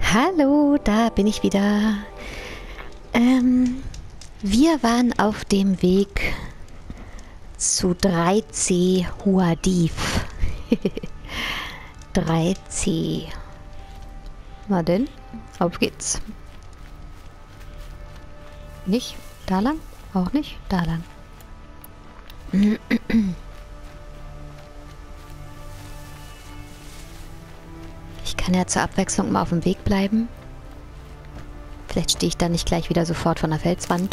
Hallo, da bin ich wieder. Wir waren auf dem Weg zu 3C Huadiv. 3C. Na denn, auf geht's. Nicht? Da lang? Auch nicht? Da lang. Ich kann ja zur Abwechslung mal auf dem Weg bleiben. Vielleicht stehe ich dann nicht gleich wieder sofort von der Felswand.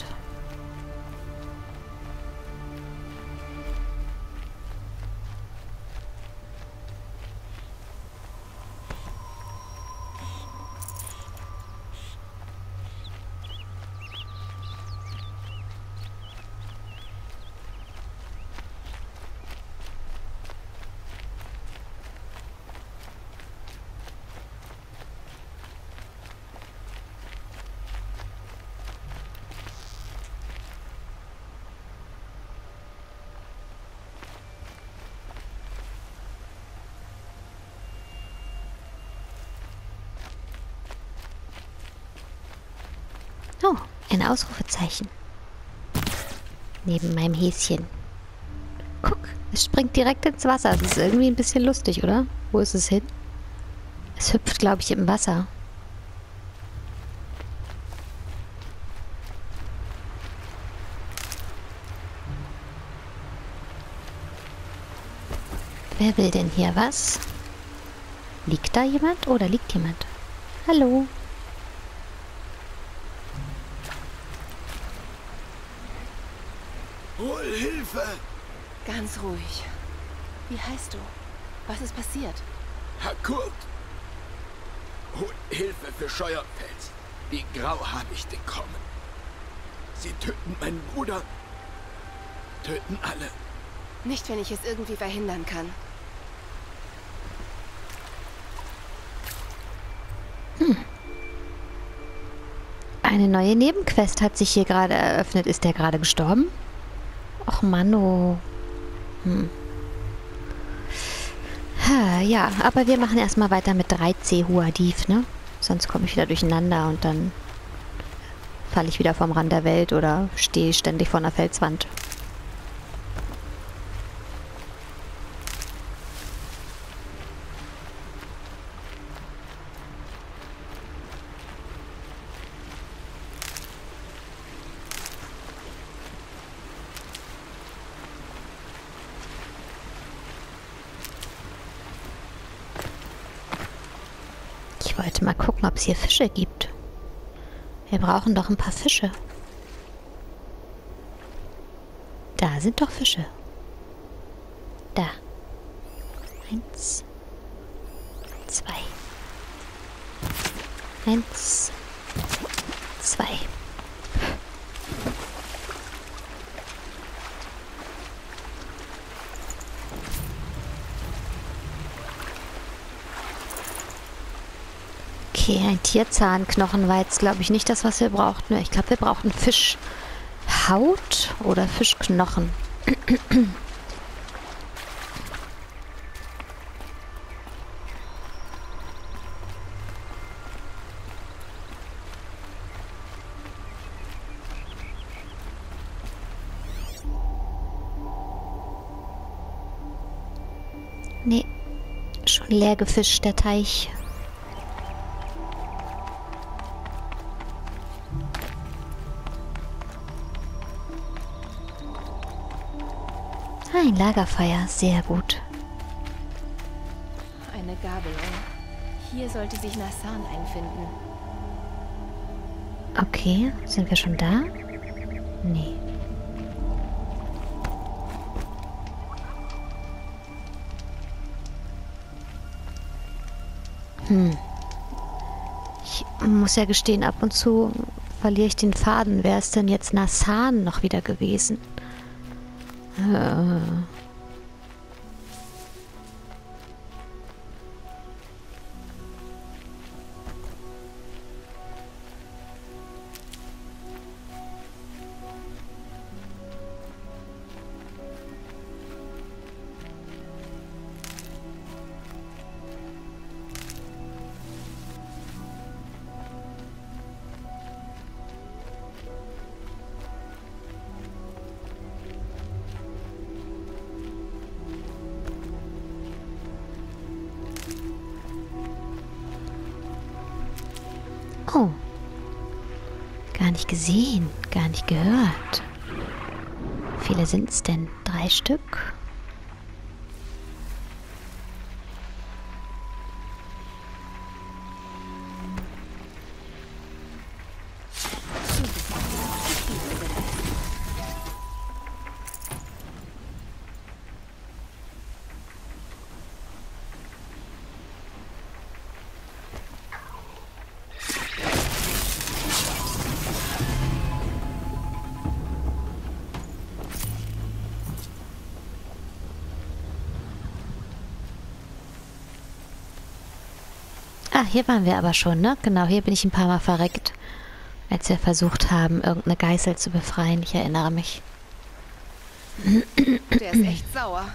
Oh, ein Ausrufezeichen. Neben meinem Häschen. Guck, es springt direkt ins Wasser. Das ist irgendwie ein bisschen lustig, oder? Wo ist es hin? Es hüpft, glaube ich, im Wasser. Wer will denn hier was? Liegt da jemand oder liegt jemand? Hallo? Hol Hilfe! Ganz ruhig. Wie heißt du? Was ist passiert? Herr Kurt! Hol Hilfe für Scheuerfels. Die Grauhabichte kommen. Sie töten meinen Bruder. Töten alle. Nicht, wenn ich es irgendwie verhindern kann. Eine neue Nebenquest hat sich hier gerade eröffnet. Ist der gerade gestorben? Och Manno. Ja, aber wir machen erstmal weiter mit 3C Huadiv, ne? Sonst komme ich wieder durcheinander und dann falle ich wieder vom Rand der Welt oder stehe ständig vor einer Felswand. Ich wollte mal gucken, ob es hier Fische gibt. Wir brauchen doch ein paar Fische. Da sind doch Fische. Da. 1, 2. 1, 2. Okay, ein Tierzahnknochen war jetzt, glaube ich, nicht das, was wir brauchten. Ich glaube, wir brauchen Fischhaut oder Fischknochen. Nee, schon leer gefischt, der Teich. Ein Lagerfeuer, sehr gut. Eine Gabelung. Hier sollte sich Nassan einfinden. Okay, sind wir schon da? Nee. Ich muss ja gestehen, ab und zu verliere ich den Faden. Wer ist denn jetzt Nassan noch wieder gewesen? Oh. Gar nicht gesehen, gar nicht gehört. Wie viele sind es denn? 3 Stück? Ah, hier waren wir aber schon, ne? Genau, hier bin ich ein paar Mal verreckt, als wir versucht haben, irgendeine Geißel zu befreien. Ich erinnere mich. Der ist echt sauer.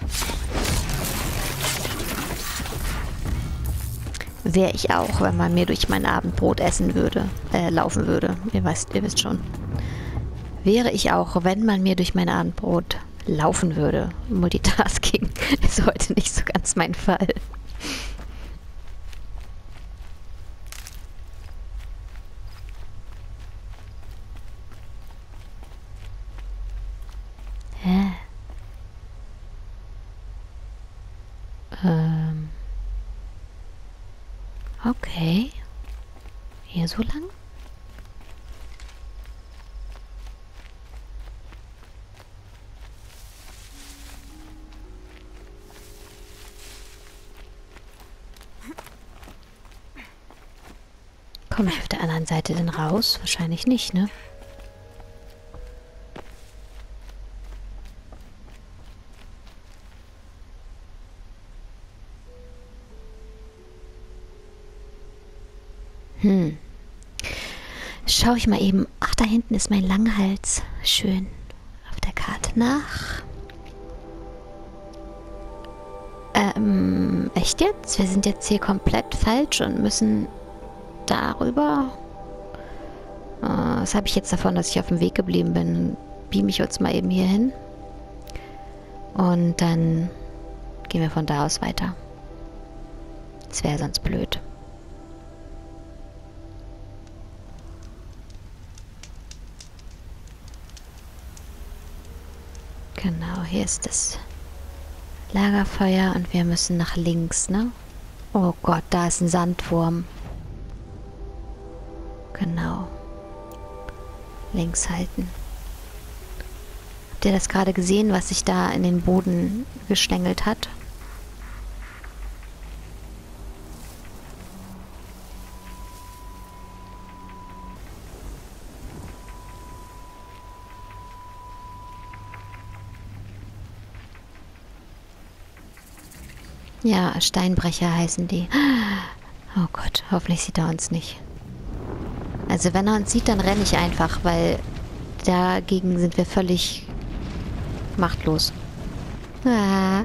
Wäre ich auch, wenn man mir durch mein Abendbrot essen würde, laufen würde. Ihr wisst schon. Wäre ich auch, wenn man mir durch mein Abendbrot laufen würde. Multitasking ist heute nicht so ganz mein Fall. Hä? Okay. Hier so lang? Komme ich auf der anderen Seite denn raus? Wahrscheinlich nicht, ne? Schaue ich mal eben. Ach, da hinten ist mein Langhals. Schön. Auf der Karte nach. Echt jetzt? Wir sind jetzt hier komplett falsch und müssen darüber. Was habe ich jetzt davon, dass ich auf dem Weg geblieben bin? Beam ich uns mal eben hier hin. Und dann gehen wir von da aus weiter. Das wäre sonst blöd. Genau, hier ist das Lagerfeuer und wir müssen nach links, ne? Oh Gott, da ist ein Sandwurm. Genau. Links halten. Habt ihr das gerade gesehen, was sich da in den Boden geschlängelt hat? Ja, Steinbrecher heißen die. Oh Gott, hoffentlich sieht er uns nicht. Also wenn er uns sieht, dann renne ich einfach, weil dagegen sind wir völlig machtlos. Ah.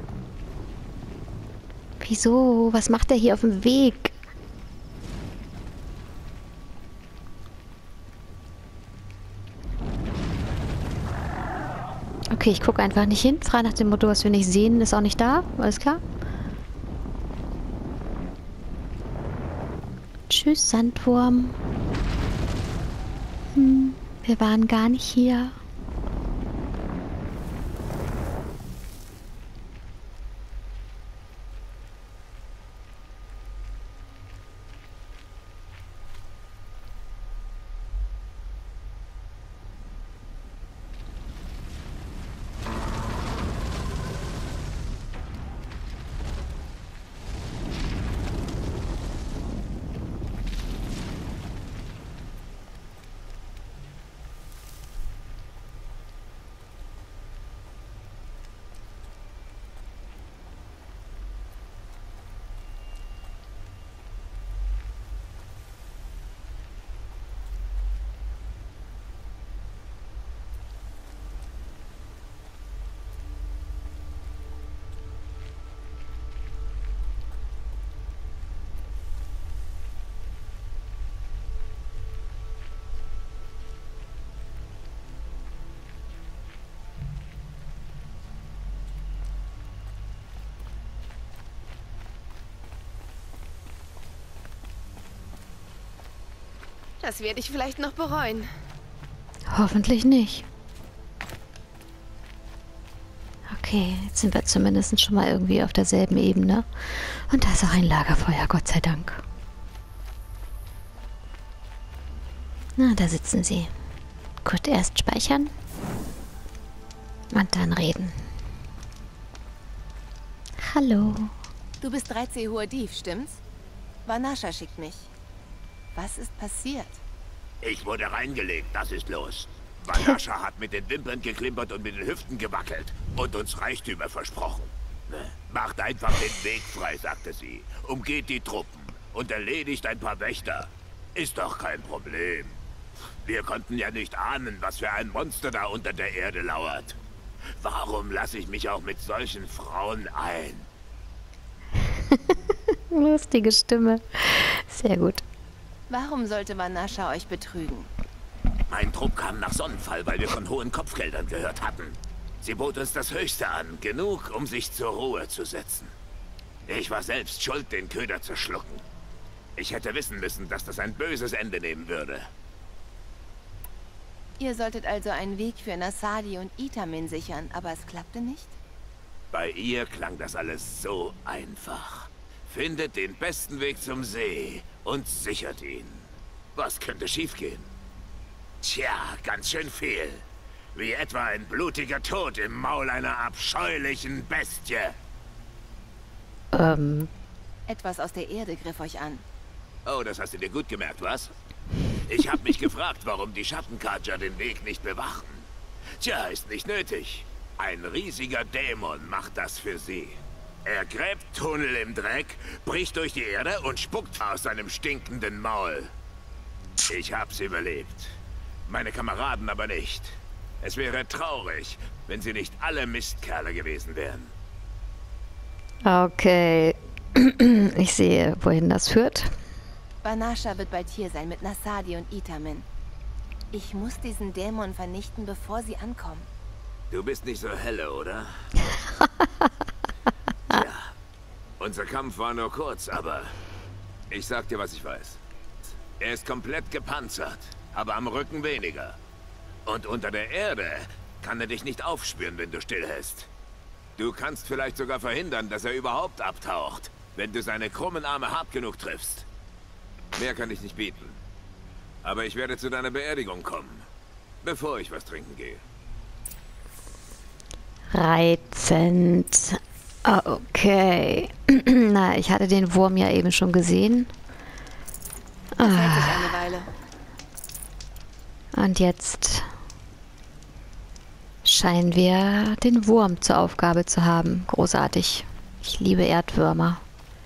Wieso? Was macht er hier auf dem Weg? Okay, ich gucke einfach nicht hin. Frei nach dem Motto, was wir nicht sehen, ist auch nicht da. Alles klar? Tschüss, Sandwurm. Wir waren gar nicht hier. Das werde ich vielleicht noch bereuen. Hoffentlich nicht. Okay, jetzt sind wir zumindest schon mal irgendwie auf derselben Ebene. Und da ist auch ein Lagerfeuer, Gott sei Dank. Na, da sitzen sie. Gut, erst speichern. Und dann reden. Hallo. Du bist 13 hoher Dieb, stimmt's? Vanasha schickt mich. Was ist passiert? Ich wurde reingelegt, das ist los. Vanasha hat mit den Wimpern geklimpert und mit den Hüften gewackelt und uns Reichtümer versprochen. Macht einfach den Weg frei, sagte sie. Umgeht die Truppen und erledigt ein paar Wächter. Ist doch kein Problem. Wir konnten ja nicht ahnen, was für ein Monster da unter der Erde lauert. Warum lasse ich mich auch mit solchen Frauen ein? Lustige Stimme. Sehr gut. Warum sollte Vanasha euch betrügen? Mein Trupp kam nach Sonnenfall, weil wir von hohen Kopfgeldern gehört hatten. Sie bot uns das Höchste an, genug, um sich zur Ruhe zu setzen. Ich war selbst schuld, den Köder zu schlucken. Ich hätte wissen müssen, dass das ein böses Ende nehmen würde. Ihr solltet also einen Weg für Nasadi und Itamin sichern, aber es klappte nicht? Bei ihr klang das alles so einfach. Findet den besten Weg zum See und sichert ihn. Was könnte schiefgehen? Tja, ganz schön viel. Wie etwa ein blutiger Tod im Maul einer abscheulichen Bestie. Etwas aus der Erde griff euch an. Oh, das hast du dir gut gemerkt, was? Ich habe mich gefragt, warum die Schattenkaja den Weg nicht bewachen. Tja, ist nicht nötig. Ein riesiger Dämon macht das für sie. Er gräbt Tunnel im Dreck, bricht durch die Erde und spuckt aus seinem stinkenden Maul. Ich hab's überlebt. Meine Kameraden aber nicht. Es wäre traurig, wenn sie nicht alle Mistkerle gewesen wären. Okay. Ich sehe, wohin das führt. Vanasha wird bald hier sein mit Nasadi und Itamin. Ich muss diesen Dämon vernichten, bevor sie ankommen. Du bist nicht so helle, oder? Ja. Unser Kampf war nur kurz, aber ich sag dir, was ich weiß. Er ist komplett gepanzert, aber am Rücken weniger. Und unter der Erde kann er dich nicht aufspüren, wenn du stillhältst. Du kannst vielleicht sogar verhindern, dass er überhaupt abtaucht, wenn du seine krummen Arme hart genug triffst. Mehr kann ich nicht bieten. Aber ich werde zu deiner Beerdigung kommen, bevor ich was trinken gehe. Reizend. Okay. Na, ich hatte den Wurm ja eben schon gesehen. Das hält sich eine Weile. Und jetzt scheinen wir den Wurm zur Aufgabe zu haben. Großartig. Ich liebe Erdwürmer.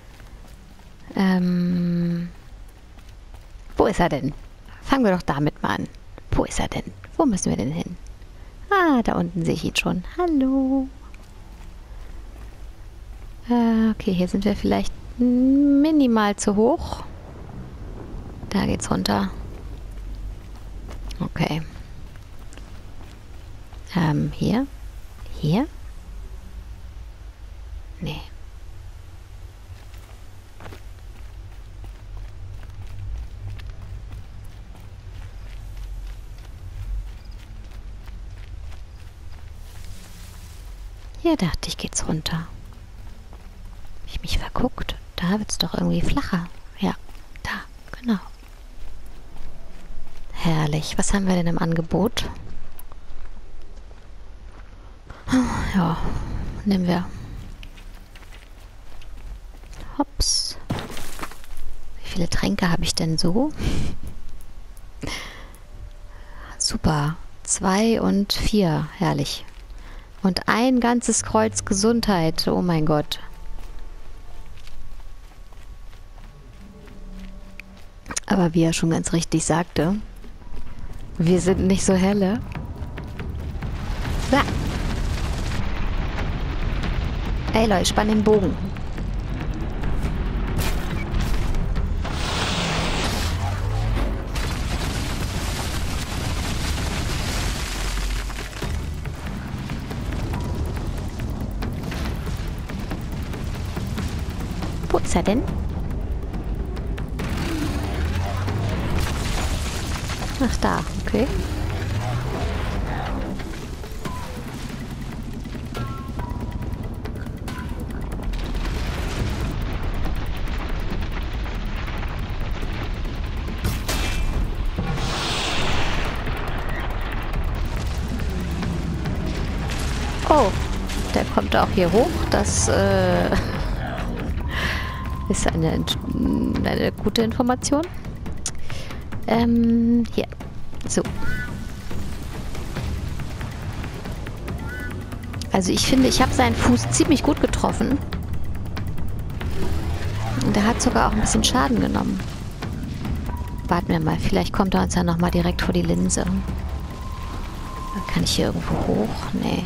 Wo ist er denn? Fangen wir doch damit mal an. Wo ist er denn? Wo müssen wir denn hin? Ah, da unten sehe ich ihn schon. Hallo. Okay, hier sind wir vielleicht minimal zu hoch. Da geht's runter. Okay. Hier? Hier? Nee. Hier dachte ich, geht's runter. Hab ich mich verguckt? Da wird's doch irgendwie flacher. Ja, da, genau. Herrlich. Was haben wir denn im Angebot? Ja, nehmen wir. Hops. Wie viele Tränke habe ich denn so? Super. 2 und 4. Herrlich. Und ein ganzes Kreuz Gesundheit. Oh mein Gott. Aber wie er schon ganz richtig sagte, wir sind nicht so helle. So. Ey Leute, spann den Bogen. Wo ist er denn? Ach, da. Okay. Oh, der kommt auch hier hoch. Das ist eine gute Information. Hier. So. Also ich finde, ich habe seinen Fuß ziemlich gut getroffen. Und er hat sogar auch ein bisschen Schaden genommen. Warten wir mal, vielleicht kommt er uns ja nochmal direkt vor die Linse. Dann kann ich hier irgendwo hoch? Nee.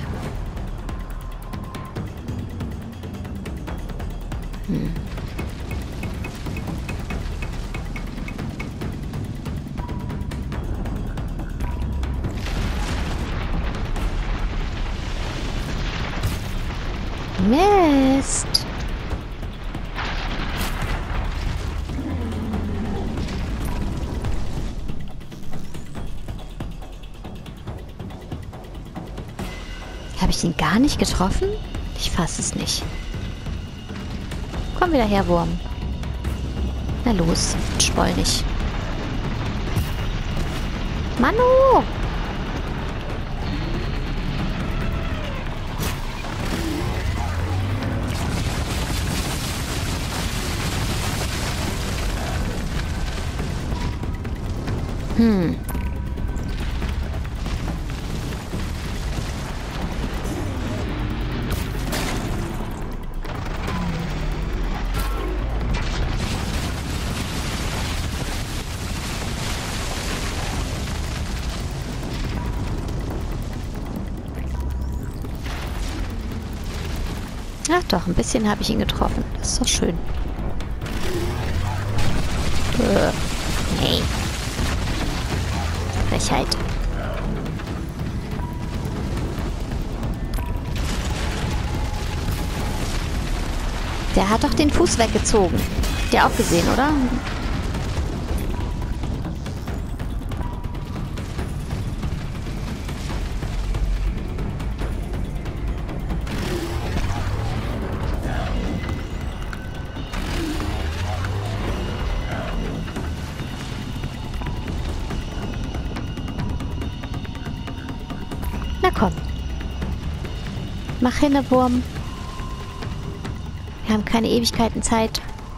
Mist. Habe ich ihn gar nicht getroffen? Ich fasse es nicht. Komm wieder her, Wurm. Na los, spoil nicht. Manu! Ach doch, ein bisschen habe ich ihn getroffen. Das ist doch schön. Hey. Frechheit. Der hat doch den Fuß weggezogen. Habt ihr auch gesehen, oder? Na komm. Mach hin, Wurm. Wir haben keine Ewigkeiten Zeit.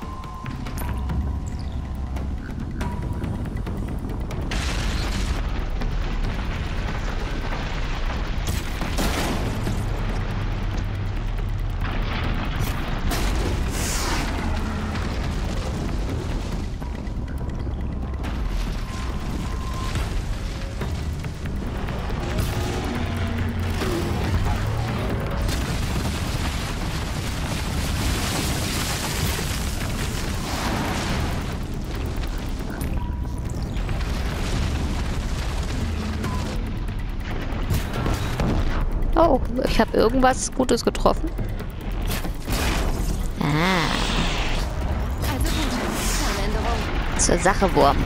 Oh, ich habe irgendwas Gutes getroffen. Ah. Also gut, Planänderung. Zur Sache, Wurm.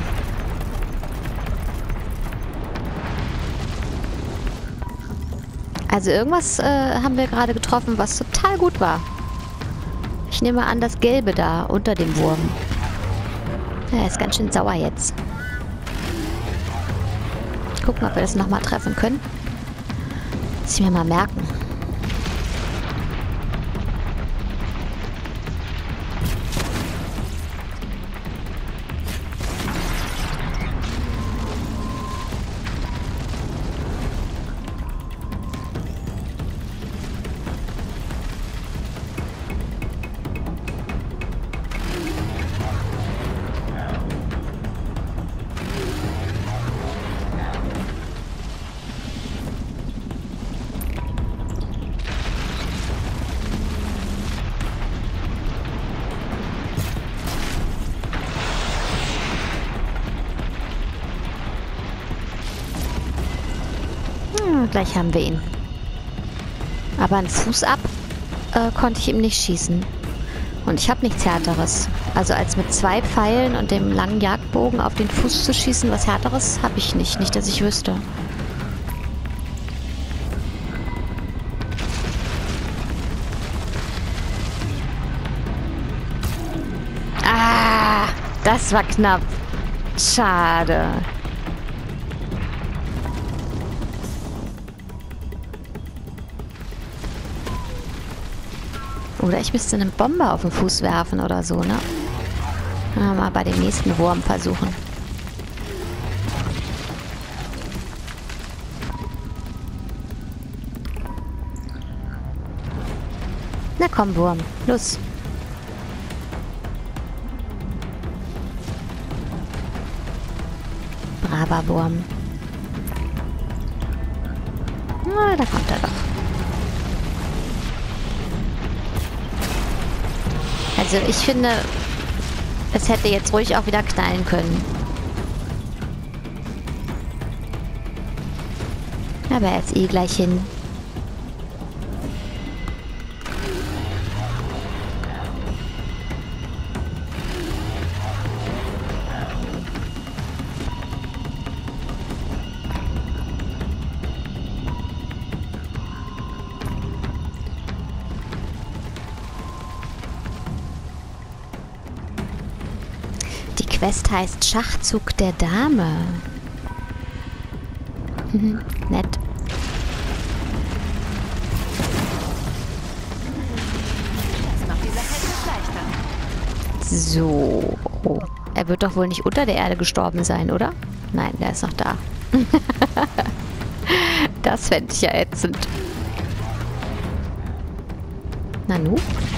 Also irgendwas haben wir gerade getroffen, was total gut war. Ich nehme an, das Gelbe da unter dem Wurm. Er ist ganz schön sauer jetzt. Gucken, ob wir das nochmal treffen können. Muss ich mir mal merken. Gleich haben wir ihn. Aber einen Fuß ab konnte ich ihm nicht schießen. Und ich habe nichts Härteres. Also als mit 2 Pfeilen und dem langen Jagdbogen auf den Fuß zu schießen, was Härteres habe ich nicht. Nicht, dass ich wüsste. Ah, das war knapp. Schade. Oder ich müsste eine Bombe auf den Fuß werfen oder so, ne? Mal bei dem nächsten Wurm versuchen. Na komm, Wurm. Los. Braver Wurm. Na, da kommt er doch. Also ich finde, es hätte jetzt ruhig auch wieder knallen können. Aber er ist eh gleich hin. Die Quest heißt Schachzug der Dame. Nett. Das macht die Sache etwas leichter. So. Oh. Er wird doch wohl nicht unter der Erde gestorben sein, oder? Nein, der ist noch da. Das fände ich ja ätzend. Nanu.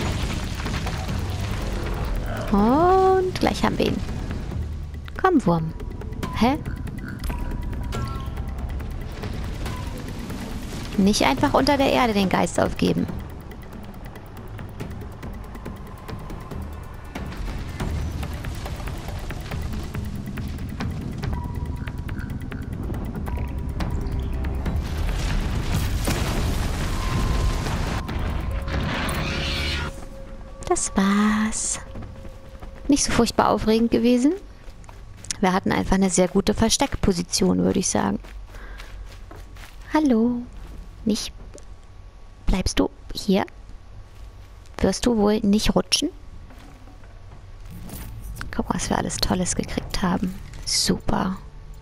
Und gleich haben wir ihn. Komm, Wurm. Hä? Nicht einfach unter der Erde den Geist aufgeben. Das war's. Nicht so furchtbar aufregend gewesen. Wir hatten einfach eine sehr gute Versteckposition, würde ich sagen. Hallo. Nicht. Bleibst du hier? Wirst du wohl nicht rutschen? Guck mal, was wir alles Tolles gekriegt haben. Super.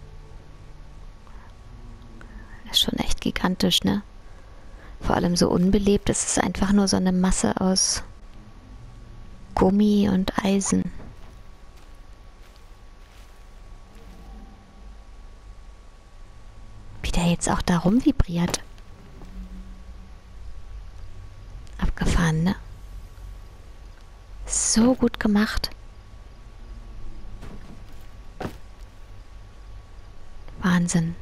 Das ist schon echt gigantisch, ne? Vor allem so unbelebt. Es ist einfach nur so eine Masse aus Gummi und Eisen. Wie der jetzt auch da rum vibriert. Abgefahren, ne? So gut gemacht. Wahnsinn.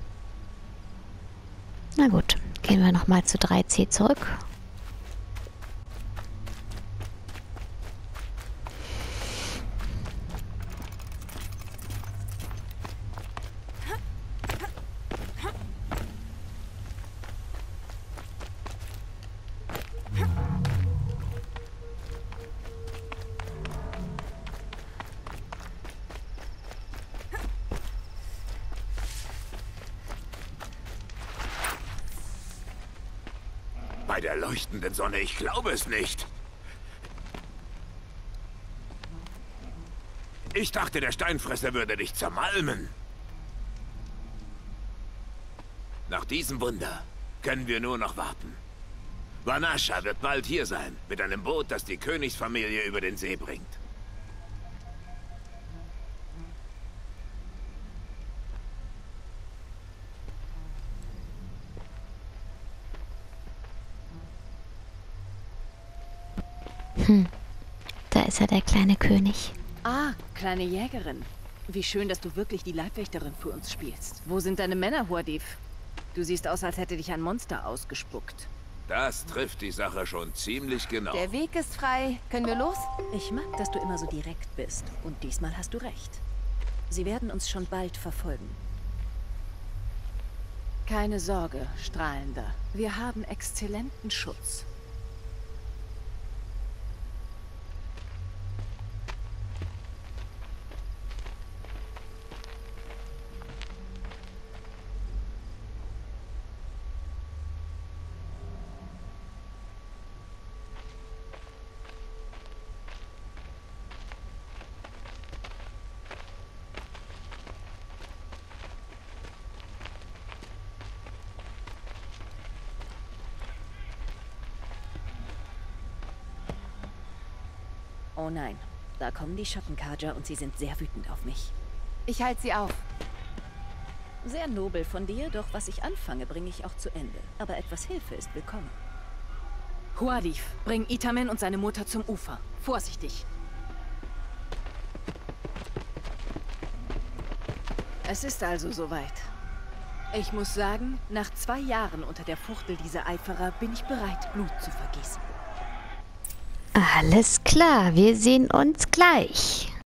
Na gut, gehen wir nochmal zu 3C zurück. Bei der leuchtenden Sonne, ich glaube es nicht. Ich dachte, der Steinfresser würde dich zermalmen. Nach diesem Wunder können wir nur noch warten. Vanasha wird bald hier sein, mit einem Boot, das die Königsfamilie über den See bringt. Da ist er, der kleine König. Ah, kleine Jägerin. Wie schön, dass du wirklich die Leibwächterin für uns spielst. Wo sind deine Männer, Huadif? Du siehst aus, als hätte dich ein Monster ausgespuckt. Das trifft die Sache schon ziemlich genau. Der Weg ist frei. Können wir los? Ich mag, dass du immer so direkt bist. Und diesmal hast du recht. Sie werden uns schon bald verfolgen. Keine Sorge, Strahlender. Wir haben exzellenten Schutz. Oh nein, da kommen die Schattenkarger und sie sind sehr wütend auf mich. Ich halte sie auf. Sehr nobel von dir, doch was ich anfange, bringe ich auch zu Ende. Aber etwas Hilfe ist willkommen. Huadif, bring Itamen und seine Mutter zum Ufer. Vorsichtig. Es ist also soweit. Ich muss sagen, nach 2 Jahren unter der Fuchtel dieser Eiferer bin ich bereit, Blut zu vergießen. Alles klar, wir sehen uns gleich.